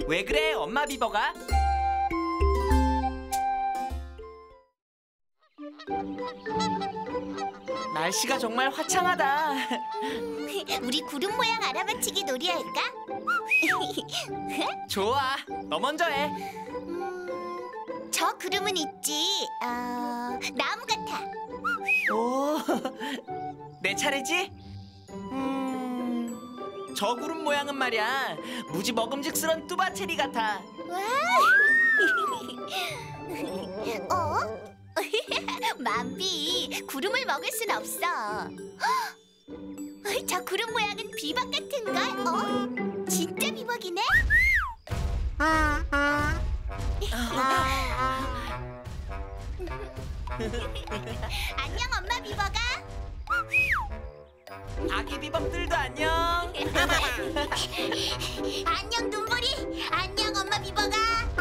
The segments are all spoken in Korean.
왜 그래, 엄마 비버가? 날씨가 정말 화창하다. 우리 구름 모양 알아맞히기 놀이 할까? 좋아, 너 먼저 해. 저 구름은 있지. 나무 같아. 오, 내 차례지? 저 구름 모양은 말이야, 무지 먹음직스런 뚜바체리 같아. 와. 만비, 구름을 먹을 순 없어. 저 구름 모양은 비박 같은걸? 진짜 비박이네? 안녕, 엄마 비버가. 아기 비범들도 안녕. 안녕, 눈보리. 안녕, 엄마 비버가.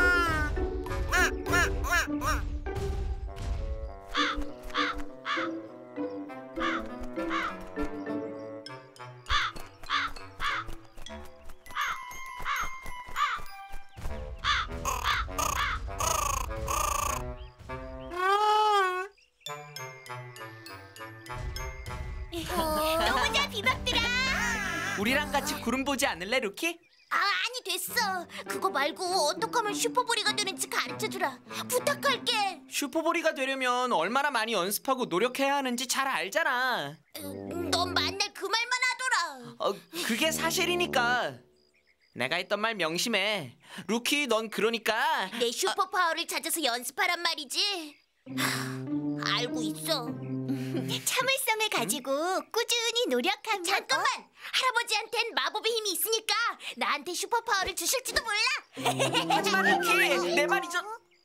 너무 잘 비박들아. 우리랑 같이 구름 보지 않을래, 루키? 아니 됐어. 그거 말고 어떻게 하면 슈퍼보리가 되는지 가르쳐주라. 부탁할게. 슈퍼보리가 되려면 얼마나 많이 연습하고 노력해야 하는지 잘 알잖아. 넌 맨날 그 말만 하더라. 그게 사실이니까. 내가 했던 말 명심해. 루키, 넌 그러니까 내 슈퍼파워를 찾아서 연습하란 말이지. 알고 있어. 참을성을 가지고 꾸준히 노력하면. 잠깐만! 할아버지한텐 마법의 힘이 있으니까 나한테 슈퍼파워를 주실지도 몰라. 하지만 루키, 내 말이죠.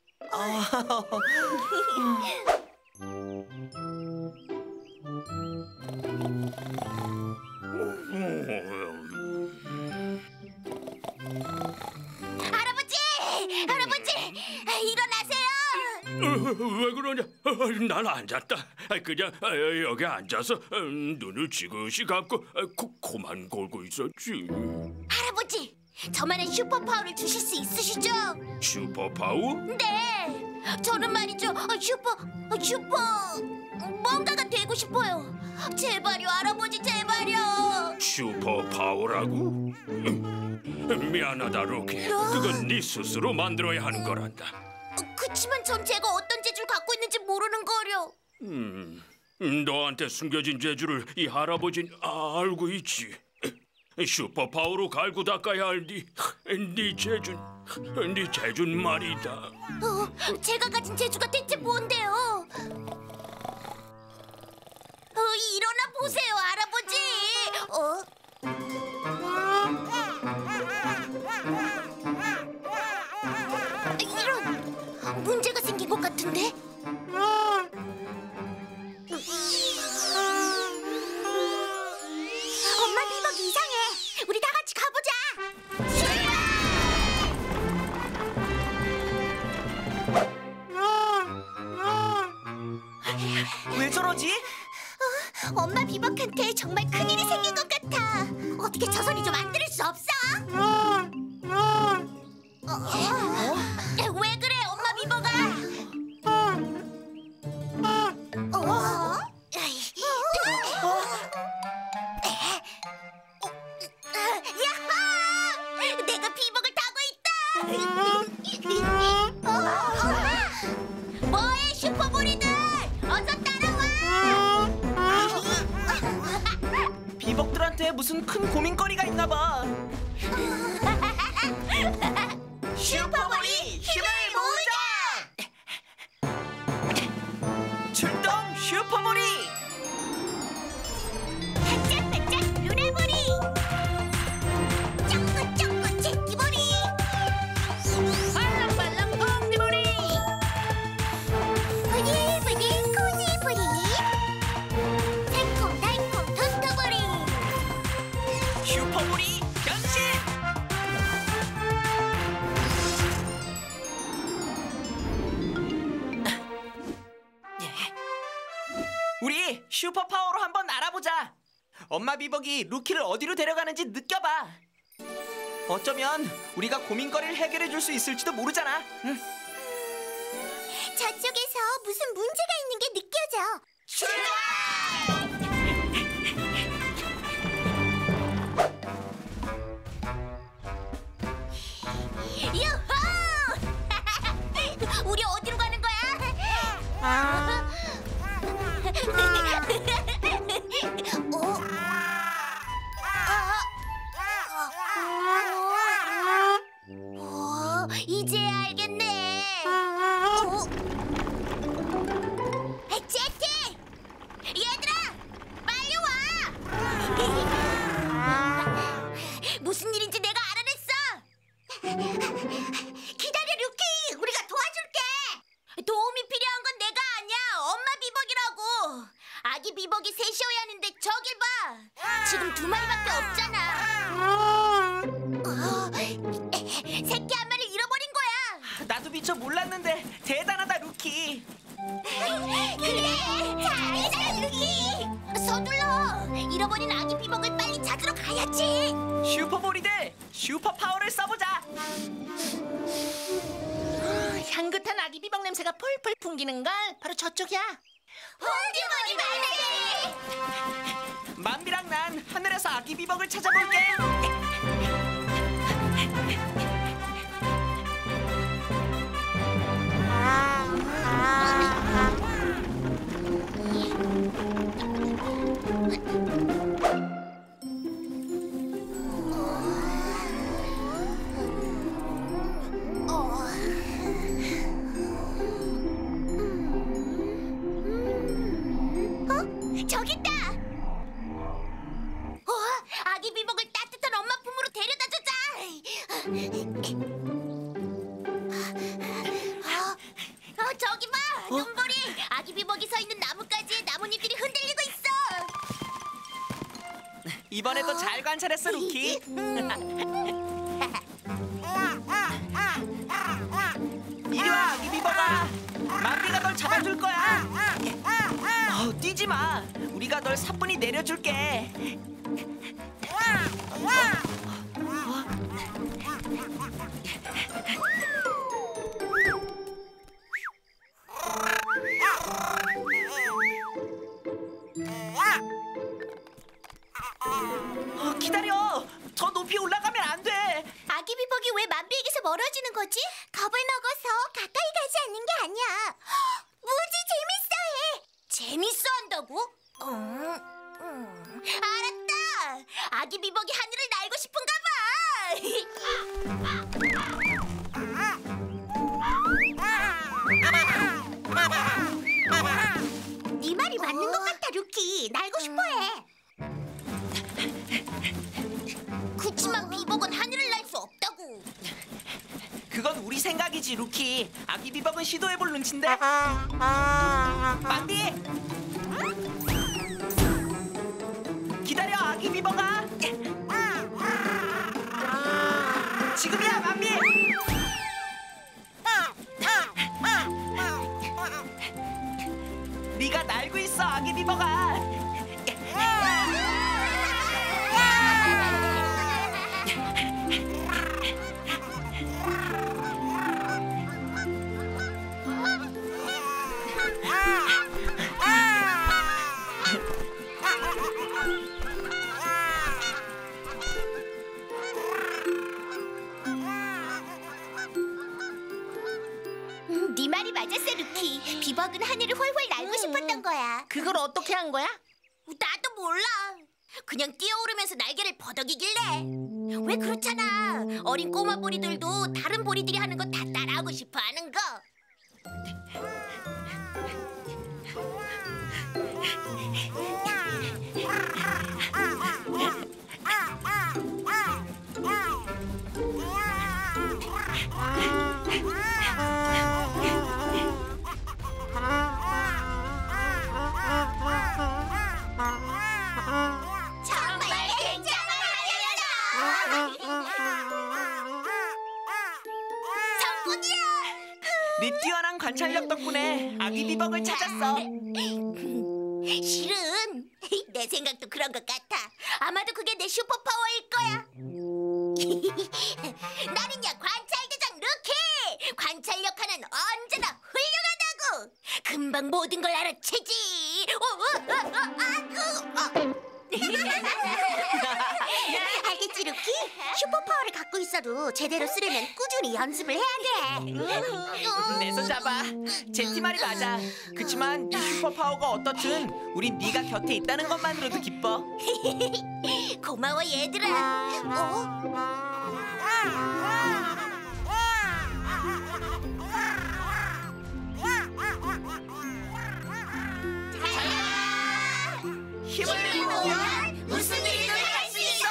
할아버지! 할아버지! 일어나세요! 왜 그러냐? 난 앉았다. 그냥 여기 앉아서 눈을 지그시 감고 코만 골고 있었지. 할아버지! 저만의 슈퍼파워를 주실 수 있으시죠? 슈퍼파워? 네! 저는 말이죠, 슈퍼 뭔가가 되고 싶어요. 제발요, 할아버지, 제발요. 슈퍼파워라고? 미안하다, 루키. 그건 네 스스로 만들어야 하는 거란다. 그치만 전 제가 어떤 재주를 갖고 있는지 모르는 거려. 너한테 숨겨진 재주를 이 할아버지는 알고 있지. 슈퍼파워로 갈고 닦아야 할 네 재준 말이다. 제가 가진 재주가 대체 뭔데요? 일어나 보세요, 할아버지. 이런 문제가 생긴 것 같은데? 엄마 비박 이상해. 우리 다 같이 가보자. 왜 저러지? 엄마 비박한테 정말 큰일이 생긴 것 같아. 어떻게 저 소리 좀 안 들을 수 없어? 왜 그래, 엄마 비버가? 야호! 내가 비박을 타고 있다. 뭐해, 슈퍼보리들? 어서 따라와. 비벅들한테 무슨 큰 고민거리가 있나 봐. 슈퍼보리 힘을 모으자! 출동 슈퍼보리! 반짝반짝 루나보리! 쫑긋쫑긋 제끼보리! 발랑발랑 엉니보리! 부들부들 코지보리! 달콤달콤 토스트보리! 슈퍼보리 변신! 우리 슈퍼파워로 한번 알아보자. 엄마 비벅이 루키를 어디로 데려가는지 느껴봐. 어쩌면 우리가 고민거리를 해결해 줄 수 있을지도 모르잖아. 응. 저쪽에서 무슨 문제가 있는 게 느껴져. 출발! 유후! 우리 어디로 가는 거야? 이제야 알겠네. 제티! 얘들아! 빨리 와! 무슨 일인지 내가 알아냈어! 기다려, 루키! 우리가 도와줄게! 도움이 필요한 건 내가 아니야! 엄마 비버기라고! 아기 비버기 셋이어야 하는데 저길 봐! 지금 2마리밖에 없잖아! 새끼 한 마리 잃어버린 거야! 나도 미처 몰랐는데 대단하다, 루키. 그래! 잘했어, 루키! 서둘러! 잃어버린 아기 비먹을 빨리 찾으러 가야지! 슈퍼볼이들 슈퍼 파워를 써보자. 향긋한 아기 비박 냄새가 펄펄 풍기는 걸 바로 저쪽이야. 홍주머니 만세! 만비랑 난 하늘에서 아기 비벅을 찾아볼게. 저기 있다! 아기 비복을 따뜻한 엄마 품으로 데려다 주자! 저기 봐! 눈보리! 아기 비복이 서 있는 나뭇가지에 나뭇잎들이 흔들리고 있어! 이번에도 잘 관찰했어, 루키. 이리 와, 아기 비버가. 만비가 널 잡아줄 거야. 뛰지 마. 우리가 널 사뿐히 내려줄게. 기다려. 더 높이 올라가면 안 돼. 아기 비복이 왜 만비에게서 멀어지는 거지? 겁을 먹어서 가까이 가지 않는 게 아니야. 무지 재밌어해. 재밌어 한다고? 알았다. 아기 비복이 하늘을 날고 싶은가 봐. 네 말이 맞는 것 같아, 루키. 날고 싶어해. 그치만 비복은 하늘을 날 수 없다고. 그건 우리 생각이지, 루키. 아기 비벅은 시도해볼 눈치인데. 만비! 기다려, 아기 비벅아. 지금이야, 만비! 네가 날고 있어, 아기 비벅아. 네 말이 맞았어, 루키. 비벅은 하늘을 훨훨 날고 싶었던 거야. 그걸 어떻게 한 거야? 나도 몰라. 그냥 뛰어오르면서 날개를 버덕이길래. 왜 그렇잖아. 어린 꼬마 보리들도 다른 보리들이 하는 거 다 따라하고 싶어 하는 거. 정말 굉장한 하늘이다. 성공이야. 네 뛰어난 관찰력 덕분에 아기 비벅을 찾았어. 실은 내 생각도 그런 것 같아. 아마도 그게 내 슈퍼파워일 거야. 나는요 관찰대장 루키. 관찰력 하나는 언제나 훌륭하다고. 금방 모든 걸 알아채지. 알겠지 루키? 슈퍼파워를 갖고 있어도 제대로 쓰려면 꾸준히 연습을 해야 돼. 내 손 잡아. 제티 말이 맞아. 그치만 네 슈퍼파워가 어떻든 우린 네가 곁에 있다는 것만으로도 기뻐. 고마워 얘들아. 힘을 모으면 무슨 일도 할 수 있어.